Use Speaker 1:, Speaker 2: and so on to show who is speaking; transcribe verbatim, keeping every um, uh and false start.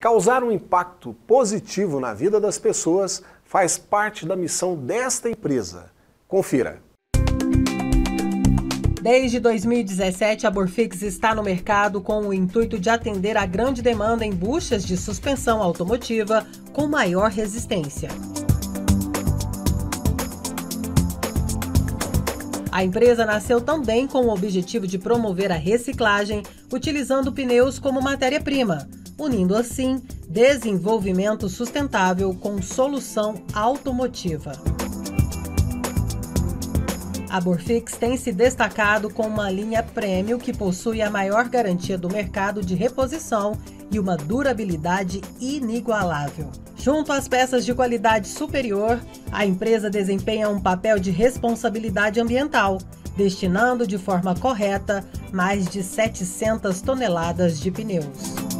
Speaker 1: Causar um impacto positivo na vida das pessoas faz parte da missão desta empresa. Confira.
Speaker 2: Desde dois mil e dezessete, a Borfix está no mercado com o intuito de atender a grande demanda em buchas de suspensão automotiva com maior resistência. A empresa nasceu também com o objetivo de promover a reciclagem, utilizando pneus como matéria-prima, unindo assim desenvolvimento sustentável com solução automotiva. A Borfix tem se destacado com uma linha premium que possui a maior garantia do mercado de reposição e uma durabilidade inigualável. Junto às peças de qualidade superior, a empresa desempenha um papel de responsabilidade ambiental, destinando de forma correta mais de setecentas toneladas de pneus.